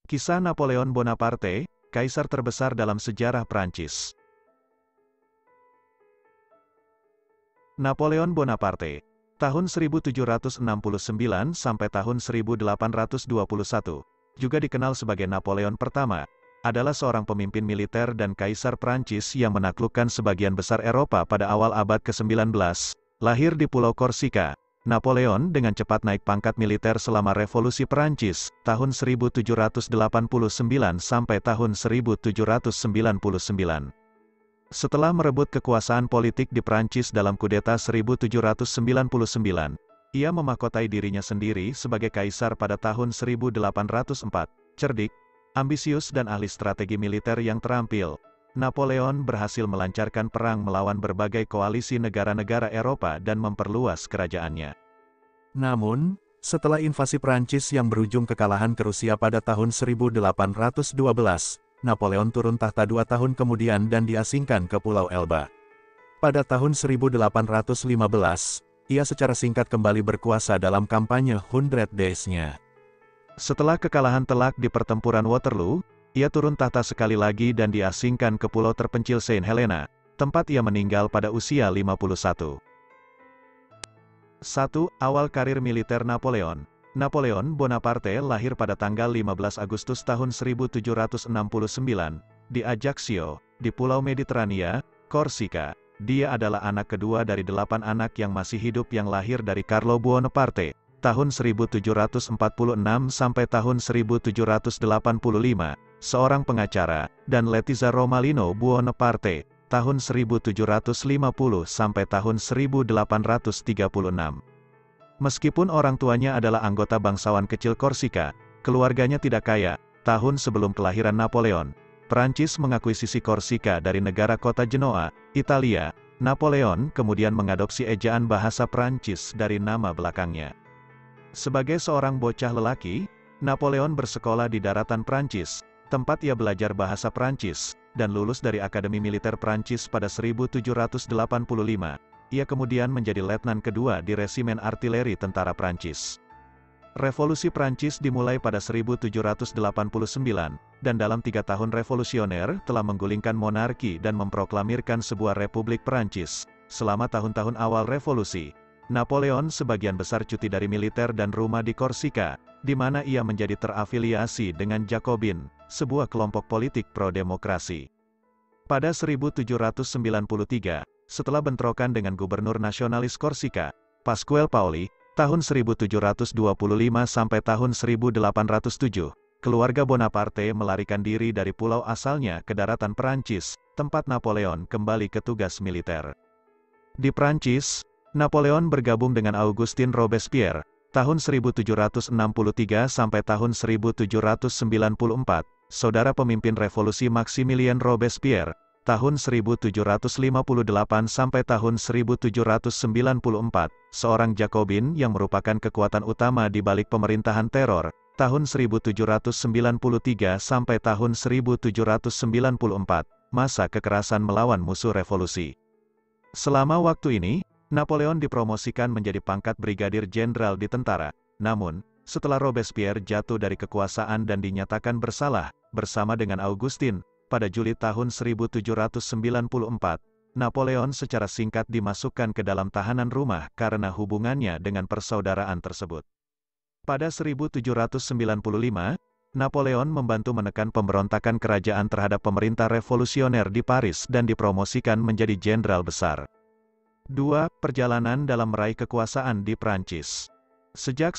Kisah Napoleon Bonaparte, kaisar terbesar dalam sejarah Prancis. Napoleon Bonaparte, tahun 1769 sampai tahun 1821, juga dikenal sebagai Napoleon pertama, adalah seorang pemimpin militer dan kaisar Prancis yang menaklukkan sebagian besar Eropa pada awal abad ke-19, lahir di Pulau Korsika. Napoleon dengan cepat naik pangkat militer selama Revolusi Perancis, tahun 1789 sampai tahun 1799. Setelah merebut kekuasaan politik di Prancis dalam kudeta 1799, ia memahkotai dirinya sendiri sebagai kaisar pada tahun 1804. Cerdik, ambisius dan ahli strategi militer yang terampil, Napoleon berhasil melancarkan perang melawan berbagai koalisi negara-negara Eropa dan memperluas kerajaannya. Namun, setelah invasi Prancis yang berujung kekalahan ke Rusia pada tahun 1812, Napoleon turun tahta 2 tahun kemudian dan diasingkan ke Pulau Elba. Pada tahun 1815, ia secara singkat kembali berkuasa dalam kampanye Hundred Days-nya. Setelah kekalahan telak di pertempuran Waterloo, ia turun tahta sekali lagi dan diasingkan ke pulau terpencil Saint Helena, tempat ia meninggal pada usia 51. 1. Awal karir militer Napoleon. Napoleon Bonaparte lahir pada tanggal 15 Agustus tahun 1769, di Ajaccio, di Pulau Mediterania, Korsika. Dia adalah anak kedua dari 8 anak yang masih hidup yang lahir dari Carlo Buonaparte, tahun 1746 sampai tahun 1785, seorang pengacara, dan Letizia Romalino Buonaparte, tahun 1750 sampai tahun 1836. Meskipun orang tuanya adalah anggota bangsawan kecil Korsika, keluarganya tidak kaya. Tahun sebelum kelahiran Napoleon, Prancis mengakuisisi Korsika dari negara kota Genoa, Italia. Napoleon kemudian mengadopsi ejaan bahasa Prancis dari nama belakangnya. Sebagai seorang bocah lelaki, Napoleon bersekolah di daratan Prancis, tempat ia belajar bahasa Prancis, dan lulus dari Akademi Militer Prancis pada 1785. Ia kemudian menjadi letnan kedua di Resimen Artileri Tentara Prancis. Revolusi Prancis dimulai pada 1789, dan dalam 3 tahun revolusioner telah menggulingkan monarki dan memproklamirkan sebuah Republik Prancis. Selama tahun-tahun awal revolusi, Napoleon sebagian besar cuti dari militer dan rumah di Korsika, di mana ia menjadi terafiliasi dengan Jacobin, sebuah kelompok politik pro-demokrasi. Pada 1793, setelah bentrokan dengan gubernur nasionalis Korsika, Pasquale Paoli, tahun 1725 sampai tahun 1807, keluarga Bonaparte melarikan diri dari pulau asalnya ke daratan Perancis, tempat Napoleon kembali ke tugas militer. Di Prancis, Napoleon bergabung dengan Augustin Robespierre, tahun 1763 sampai tahun 1794, saudara pemimpin revolusi Maximilien Robespierre, tahun 1758 sampai tahun 1794, seorang Jacobin yang merupakan kekuatan utama di balik pemerintahan teror, tahun 1793 sampai tahun 1794, masa kekerasan melawan musuh revolusi. Selama waktu ini, Napoleon dipromosikan menjadi pangkat brigadir jenderal di tentara. Namun, setelah Robespierre jatuh dari kekuasaan dan dinyatakan bersalah, bersama dengan Augustin, pada Juli tahun 1794, Napoleon secara singkat dimasukkan ke dalam tahanan rumah karena hubungannya dengan persaudaraan tersebut. Pada 1795, Napoleon membantu menekan pemberontakan kerajaan terhadap pemerintah revolusioner di Paris dan dipromosikan menjadi jenderal besar. 2. Perjalanan dalam meraih kekuasaan di Prancis. Sejak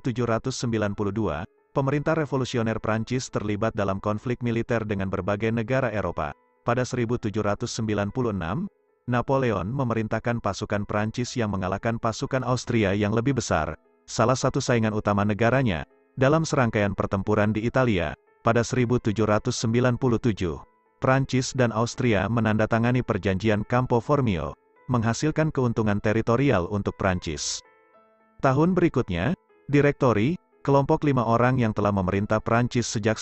1792, pemerintah revolusioner Prancis terlibat dalam konflik militer dengan berbagai negara Eropa. Pada 1796, Napoleon memerintahkan pasukan Prancis yang mengalahkan pasukan Austria yang lebih besar, salah satu saingan utama negaranya, dalam serangkaian pertempuran di Italia. Pada 1797, Prancis dan Austria menandatangani perjanjian Campo Formio, menghasilkan keuntungan teritorial untuk Prancis. Tahun berikutnya, Direktori, kelompok 5 orang yang telah memerintah Prancis sejak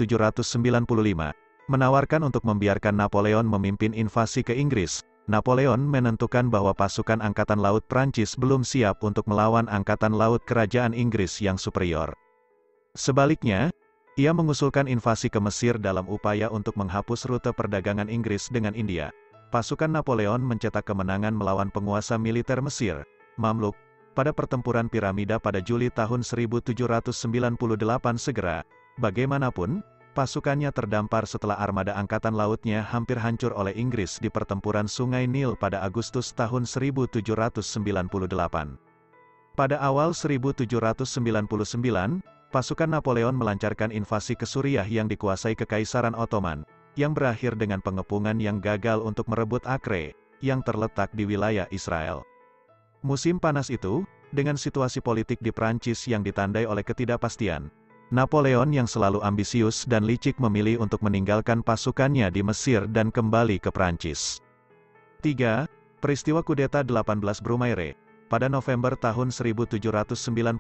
1795, menawarkan untuk membiarkan Napoleon memimpin invasi ke Inggris. Napoleon menentukan bahwa pasukan Angkatan Laut Prancis belum siap untuk melawan Angkatan Laut Kerajaan Inggris yang superior. Sebaliknya, Ia mengusulkan invasi ke Mesir dalam upaya untuk menghapus rute perdagangan Inggris dengan India. Pasukan Napoleon mencetak kemenangan melawan penguasa militer Mesir, Mamluk, pada pertempuran Piramida pada Juli tahun 1798 segera. Bagaimanapun, pasukannya terdampar setelah armada angkatan lautnya hampir hancur oleh Inggris di pertempuran Sungai Nil pada Agustus tahun 1798. Pada awal 1799, pasukan Napoleon melancarkan invasi ke Suriah yang dikuasai Kekaisaran Ottoman, yang berakhir dengan pengepungan yang gagal untuk merebut Acre, yang terletak di wilayah Israel. Musim panas itu, dengan situasi politik di Prancis yang ditandai oleh ketidakpastian, Napoleon yang selalu ambisius dan licik memilih untuk meninggalkan pasukannya di Mesir dan kembali ke Prancis. 3. Peristiwa kudeta 18 Brumaire. Pada November tahun 1799,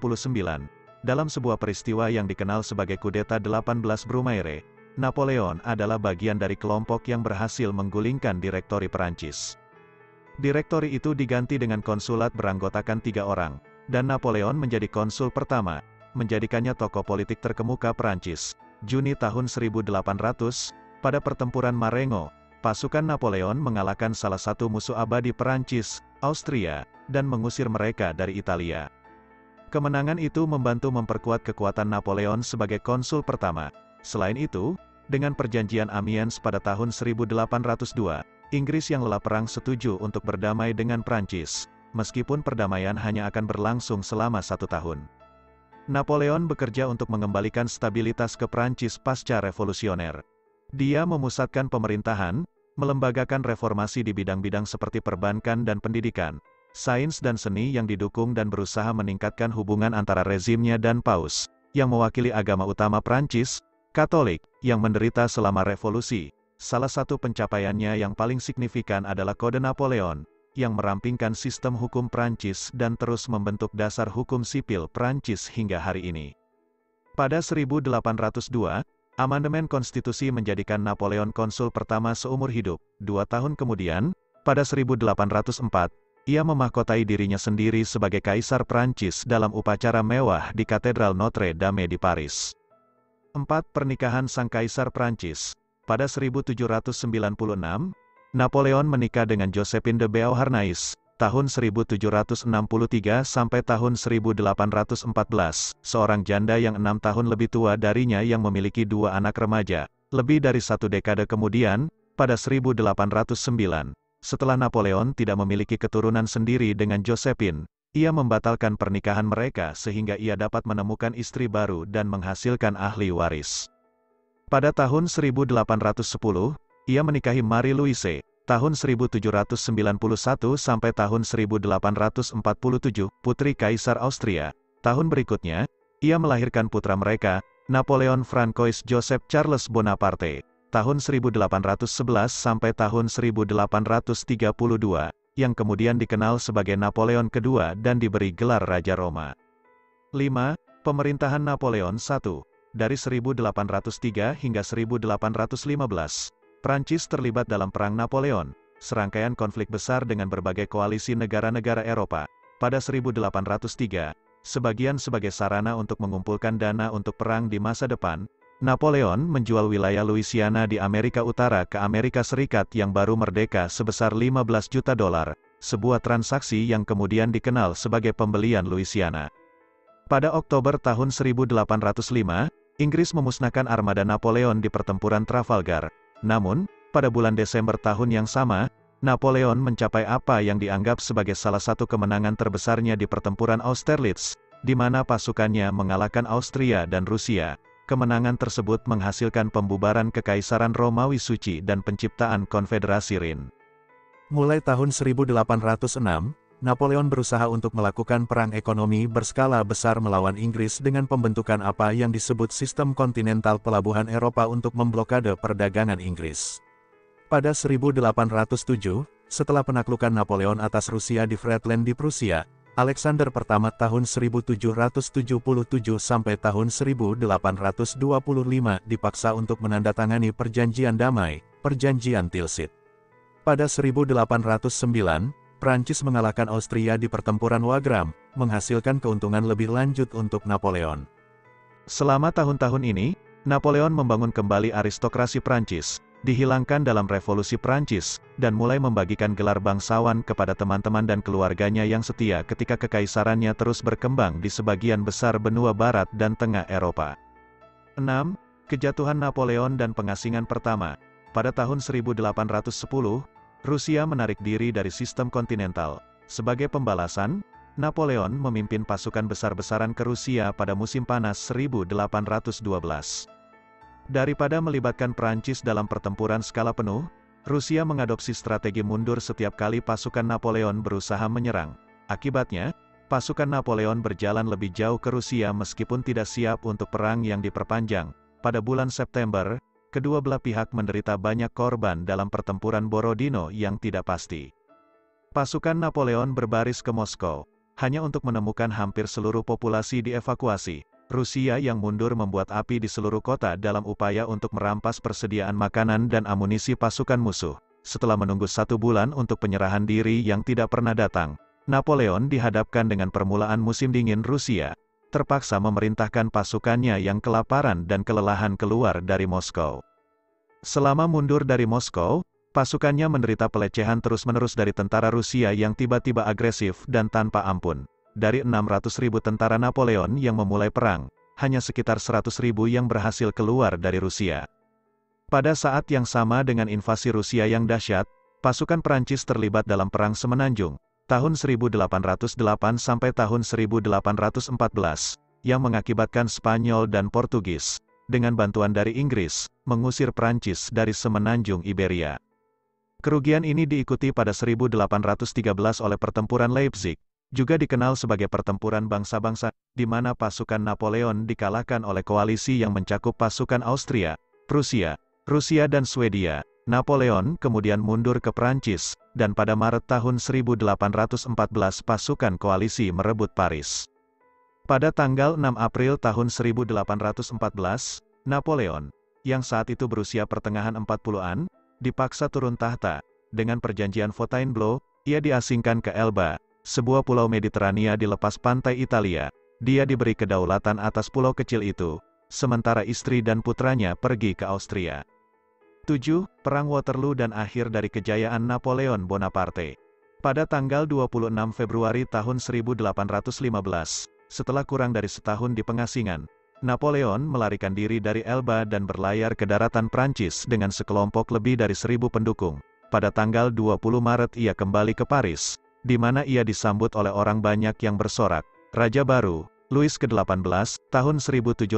dalam sebuah peristiwa yang dikenal sebagai kudeta 18 Brumaire, Napoleon adalah bagian dari kelompok yang berhasil menggulingkan direktori Perancis. Direktori itu diganti dengan konsulat beranggotakan 3 orang, dan Napoleon menjadi konsul pertama, menjadikannya tokoh politik terkemuka Perancis. Juni tahun 1800, pada pertempuran Marengo, pasukan Napoleon mengalahkan salah satu musuh abadi Perancis, Austria, dan mengusir mereka dari Italia. Kemenangan itu membantu memperkuat kekuatan Napoleon sebagai konsul pertama. Selain itu, dengan perjanjian Amiens pada tahun 1802, Inggris yang lelah perang setuju untuk berdamai dengan Prancis, meskipun perdamaian hanya akan berlangsung selama 1 tahun. Napoleon bekerja untuk mengembalikan stabilitas ke Prancis pasca revolusioner. Dia memusatkan pemerintahan, melembagakan reformasi di bidang-bidang seperti perbankan dan pendidikan, sains dan seni yang didukung dan berusaha meningkatkan hubungan antara rezimnya dan Paus, yang mewakili agama utama Prancis, Katolik, yang menderita selama revolusi. Salah satu pencapaiannya yang paling signifikan adalah Kode Napoleon, yang merampingkan sistem hukum Prancis dan terus membentuk dasar hukum sipil Prancis hingga hari ini. Pada 1802, amandemen konstitusi menjadikan Napoleon konsul pertama seumur hidup. 2 tahun kemudian, pada 1804, ia memahkotai dirinya sendiri sebagai Kaisar Prancis dalam upacara mewah di Katedral Notre Dame di Paris. 4. Pernikahan Sang Kaisar Prancis. Pada 1796, Napoleon menikah dengan Josephine de Beauharnais, tahun 1763 sampai tahun 1814, seorang janda yang 6 tahun lebih tua darinya yang memiliki 2 anak remaja. Lebih dari 1 dekade kemudian, pada 1809, setelah Napoleon tidak memiliki keturunan sendiri dengan Josephine, ia membatalkan pernikahan mereka sehingga ia dapat menemukan istri baru dan menghasilkan ahli waris. Pada tahun 1810, ia menikahi Marie Louise, tahun 1791 sampai tahun 1847, putri Kaisar Austria. Tahun berikutnya, ia melahirkan putra mereka, Napoleon Francois Joseph Charles Bonaparte, tahun 1811 sampai tahun 1832, yang kemudian dikenal sebagai Napoleon II dan diberi gelar Raja Roma. 5. Pemerintahan Napoleon I. Dari 1803 hingga 1815, Prancis terlibat dalam Perang Napoleon, serangkaian konflik besar dengan berbagai koalisi negara-negara Eropa. Pada 1803, sebagian sebagai sarana untuk mengumpulkan dana untuk perang di masa depan, Napoleon menjual wilayah Louisiana di Amerika Utara ke Amerika Serikat yang baru merdeka sebesar $15 juta, sebuah transaksi yang kemudian dikenal sebagai pembelian Louisiana. Pada Oktober tahun 1805, Inggris memusnahkan armada Napoleon di pertempuran Trafalgar. Namun, pada bulan Desember tahun yang sama, Napoleon mencapai apa yang dianggap sebagai salah satu kemenangan terbesarnya di pertempuran Austerlitz, di mana pasukannya mengalahkan Austria dan Rusia. Kemenangan tersebut menghasilkan pembubaran Kekaisaran Romawi Suci dan penciptaan Konfederasi Rin. Mulai tahun 1806, Napoleon berusaha untuk melakukan perang ekonomi berskala besar melawan Inggris dengan pembentukan apa yang disebut sistem kontinental pelabuhan Eropa untuk memblokade perdagangan Inggris. Pada 1807, setelah penaklukan Napoleon atas Rusia di Friedland di Prusia, Alexander I tahun 1777 sampai tahun 1825 dipaksa untuk menandatangani perjanjian damai, Perjanjian Tilsit. Pada 1809, Prancis mengalahkan Austria di pertempuran Wagram, menghasilkan keuntungan lebih lanjut untuk Napoleon. Selama tahun-tahun ini, Napoleon membangun kembali aristokrasi Prancis, dihilangkan dalam revolusi Prancis, dan mulai membagikan gelar bangsawan kepada teman-teman dan keluarganya yang setia ketika kekaisarannya terus berkembang di sebagian besar benua barat dan tengah Eropa. 6. Kejatuhan Napoleon dan pengasingan pertama. Pada tahun 1810, Rusia menarik diri dari sistem kontinental. Sebagai pembalasan, Napoleon memimpin pasukan besar-besaran ke Rusia pada musim panas 1812. Daripada melibatkan Prancis dalam pertempuran skala penuh, Rusia mengadopsi strategi mundur setiap kali pasukan Napoleon berusaha menyerang. Akibatnya, pasukan Napoleon berjalan lebih jauh ke Rusia meskipun tidak siap untuk perang yang diperpanjang. Pada bulan September, kedua belah pihak menderita banyak korban dalam pertempuran Borodino yang tidak pasti. Pasukan Napoleon berbaris ke Moskow, hanya untuk menemukan hampir seluruh populasi dievakuasi. Rusia yang mundur membuat api di seluruh kota dalam upaya untuk merampas persediaan makanan dan amunisi pasukan musuh. Setelah menunggu 1 bulan untuk penyerahan diri yang tidak pernah datang, Napoleon dihadapkan dengan permulaan musim dingin Rusia, terpaksa memerintahkan pasukannya yang kelaparan dan kelelahan keluar dari Moskow. Selama mundur dari Moskow, pasukannya menderita pelecehan terus-menerus dari tentara Rusia yang tiba-tiba agresif dan tanpa ampun. Dari 600.000 tentara Napoleon yang memulai perang, hanya sekitar 100.000 yang berhasil keluar dari Rusia. Pada saat yang sama dengan invasi Rusia yang dahsyat, pasukan Prancis terlibat dalam Perang Semenanjung, tahun 1808 sampai tahun 1814, yang mengakibatkan Spanyol dan Portugis, dengan bantuan dari Inggris, mengusir Prancis dari Semenanjung Iberia. Kerugian ini diikuti pada 1813 oleh Pertempuran Leipzig, juga dikenal sebagai pertempuran bangsa-bangsa, di mana pasukan Napoleon dikalahkan oleh koalisi yang mencakup pasukan Austria, Prusia, Rusia dan Swedia. Napoleon kemudian mundur ke Prancis, dan pada Maret tahun 1814 pasukan koalisi merebut Paris. Pada tanggal 6 April tahun 1814, Napoleon, yang saat itu berusia pertengahan 40-an, dipaksa turun tahta. Dengan perjanjian Fontainebleau, ia diasingkan ke Elba, sebuah pulau Mediterania di lepas pantai Italia. Dia diberi kedaulatan atas pulau kecil itu, sementara istri dan putranya pergi ke Austria. 7. Perang Waterloo dan akhir dari kejayaan Napoleon Bonaparte. Pada tanggal 26 Februari tahun 1815, setelah kurang dari setahun di pengasingan, Napoleon melarikan diri dari Elba dan berlayar ke daratan Prancis dengan sekelompok lebih dari 1.000 pendukung. Pada tanggal 20 Maret ia kembali ke Paris, di mana ia disambut oleh orang banyak yang bersorak. Raja baru, Louis ke-18, tahun 1755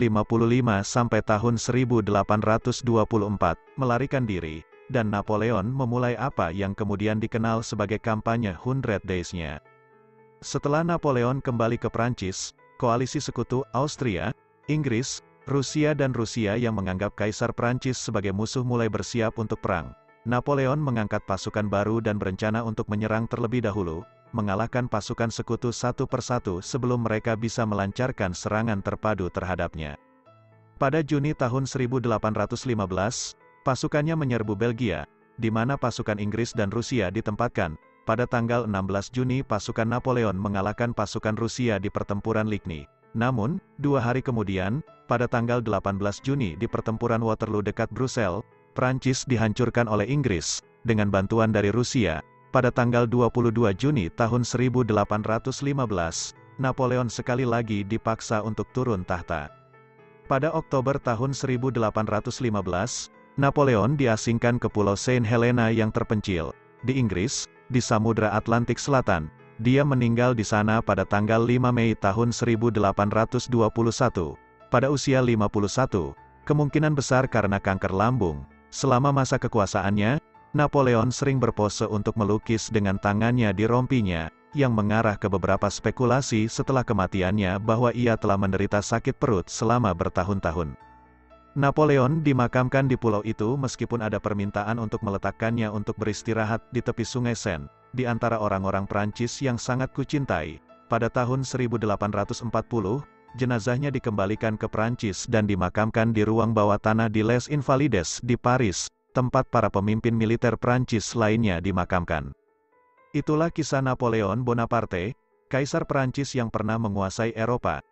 sampai tahun 1824, melarikan diri, dan Napoleon memulai apa yang kemudian dikenal sebagai kampanye 100 Days-nya. Setelah Napoleon kembali ke Prancis, koalisi sekutu Austria, Inggris, Rusia dan Rusia yang menganggap Kaisar Prancis sebagai musuh mulai bersiap untuk perang. Napoleon mengangkat pasukan baru dan berencana untuk menyerang terlebih dahulu, mengalahkan pasukan sekutu satu persatu sebelum mereka bisa melancarkan serangan terpadu terhadapnya. Pada Juni tahun 1815, pasukannya menyerbu Belgia, di mana pasukan Inggris dan Rusia ditempatkan. Pada tanggal 16 Juni pasukan Napoleon mengalahkan pasukan Rusia di pertempuran Ligny. Namun, 2 hari kemudian, pada tanggal 18 Juni di pertempuran Waterloo dekat Brussels, Prancis dihancurkan oleh Inggris, dengan bantuan dari Rusia. Pada tanggal 22 Juni tahun 1815, Napoleon sekali lagi dipaksa untuk turun tahta. Pada Oktober tahun 1815, Napoleon diasingkan ke Pulau Saint Helena yang terpencil, di Inggris, di Samudra Atlantik Selatan. Dia meninggal di sana pada tanggal 5 Mei tahun 1821, pada usia 51, kemungkinan besar karena kanker lambung. Selama masa kekuasaannya, Napoleon sering berpose untuk melukis dengan tangannya di rompinya, yang mengarah ke beberapa spekulasi setelah kematiannya bahwa ia telah menderita sakit perut selama bertahun-tahun. Napoleon dimakamkan di pulau itu meskipun ada permintaan untuk meletakkannya untuk beristirahat di tepi sungai Seine, di antara orang-orang Prancis yang sangat kucintai. Pada tahun 1840, jenazahnya dikembalikan ke Prancis dan dimakamkan di ruang bawah tanah di Les Invalides di Paris, tempat para pemimpin militer Prancis lainnya dimakamkan. Itulah kisah Napoleon Bonaparte, Kaisar Prancis yang pernah menguasai Eropa,